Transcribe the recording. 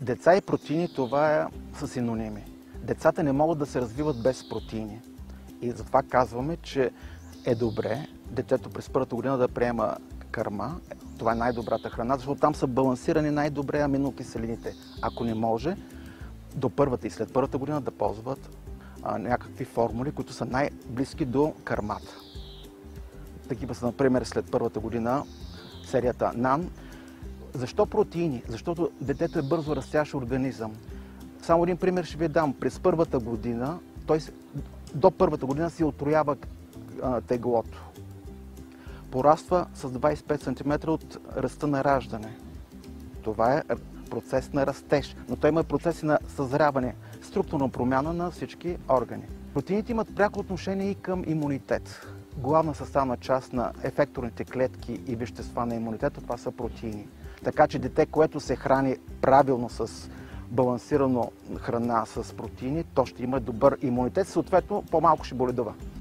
Деца и протеини, това са синоними. Децата не могат да се развиват без протеини. И затова казваме, че е добре детето през първата година да приема кърма. Това е най-добрата храна, защото там са балансирани най-добре аминокиселините. Ако не може, до първата и след първата година да ползват някакви формули, които са най-близки до кърмата. Такива са, например, след първата година серията НАН. Защо протеини? Защото детето е бързо растящ организъм. Само един пример ще ви дам. През първата година, до първата година си отроява теглото. Пораства с 25 см от ръста на раждане. Това е процес на растеж, но той има процеси на съзряване, структурна промяна на всички органи. Протеините имат пряко отношение и към имунитет. Главна съставна част на ефекторните клетки и вещества на имунитета, това са протеини. Така че дете, което се храни правилно с балансирано храна с протеини, то ще има добър имунитет, съответно по-малко ще боледува.